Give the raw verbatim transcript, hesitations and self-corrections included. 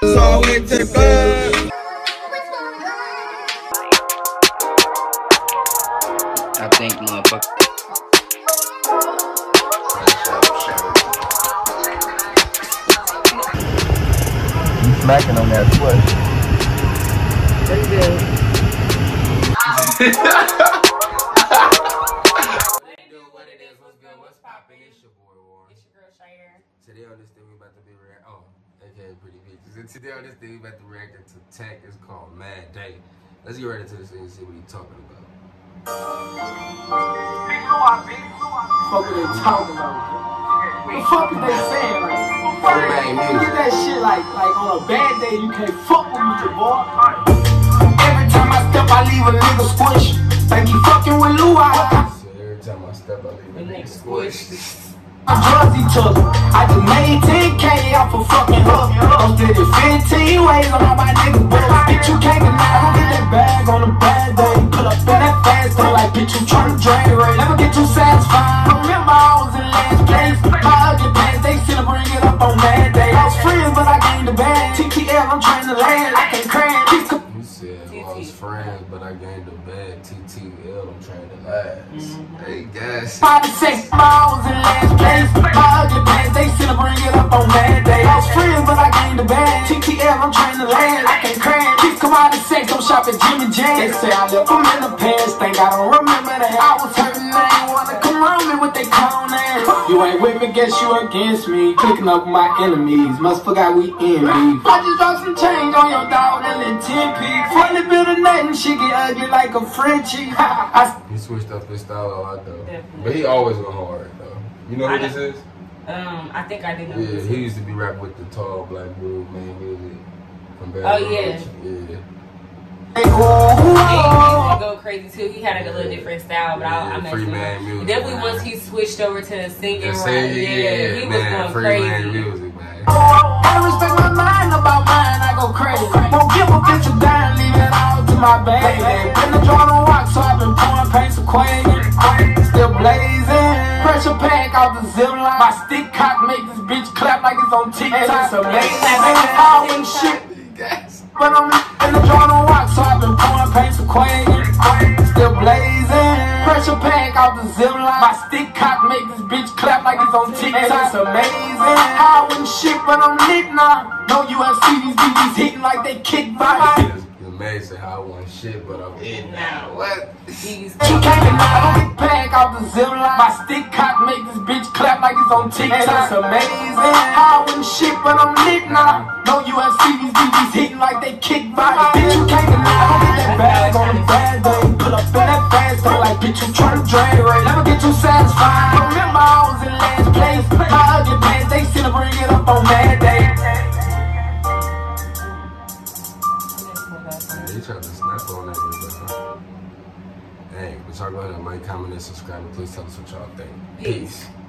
So we to the club. I think, motherfucker. You smacking on that foot. Pretty good. What it is, what's good, what's poppin'? It's your boy Warren. It's your girl Shiaira. Today on this thing we about to be react. Oh, aka Pretty Peaches. And today on this thing we about to react to T E C. It's called Mad Day. Let's get right into this thing and see what he's talking about. Fuck what they talking about? What the fuck is they saying? Like, look at that shit like, like on a bad day you can't fuck with me, your boy. Every time I step, I leave a nigga squish. Like he fucking with Lou. So every time I step, I leave a nigga squish. I drugs he took. I just made ten K off a fucking hook. I did it fifteen ways on all my niggas' books. Bitch, you can't deny, get that bag on a bad day. Pull up in that fast car like bitch, you tryna drag race. Never get too satisfied. Remember I was in last place. My ugly pants, they still bring it up on bad day. I was friends, but I gained the bag. T T L, I'm trying to land. I can't crash. You said well, I was friends, but I gained the bag. T T L, I'm trying to last. Mm-hmm. Hey, guys. Five to six, I was in last place. My ugly pants, they still bring it up on bad day. I was friends, but I gained the bag. T T L, I'm trying to land. I can't crash. Kids come out of sex, I'm shopping Jimmy Jam. They say I left them in the past. Think I don't remember that. I was hurting, they ain't wanna come around me with they clown ass. You ain't with me, guess you against me. Clicking up my enemies, must forgot we in beef. I just dropped some change on your dog, that little ten piece. Funny bit of nothing, she get ugly like a Frenchie. I He switched up his style a lot though. Definitely. But he always went hard though. You know who this is? Um, I think I did know Yeah, this. he used to be rapping with the tall black dude, man, music. From Bad Oh, yeah. Yeah. He used to go crazy too. He had like a little different style, but I, I Yeah, free mentioned man him. music. Definitely man. once he switched over to singing, Yeah, right? singing, Yeah, yeah, he man, was going free crazy. man music, man. I respect my mind about mine, I go crazy. Won't give a bitch a dime, leave it all to my bag. Been the drawn on rock, so I've been pouring paint sequential. Still blazing. Pressure pack off the zip line. My stick cock make this bitch clap like it's on TikTok. It's amazing. I ain't shit. But I'm in the drawn on rock, so I've been pouring paint sequential. Still blazing. Pressure pack off the zip line. My stick cock make this bitch clap like it's on TikTok. It's amazing. I wouldn't shit, but I'm lit now. No U F C, these D Js hitting like they kickboxing. It's amazing how I want shit, but I'm in now. What? He's She came in my pack off the zip line. My stick cock make this bitch clap like it's on TikTok. It's amazing. I wouldn't shit, but I'm lit now. No U F C, these D Js hitting like they kickboxing. Bitch, you can't deny, I get that bag on a bad day. Pull up in that fast car like bitch, you tryna drag race. Never get too satisfied. Remember I was in last place. My ugly pants, they still bring it up on that day. They trying to snap on that bitch, huh? Hey, but y'all go ahead and like, comment, and subscribe, and please tell us what y'all think. Peace.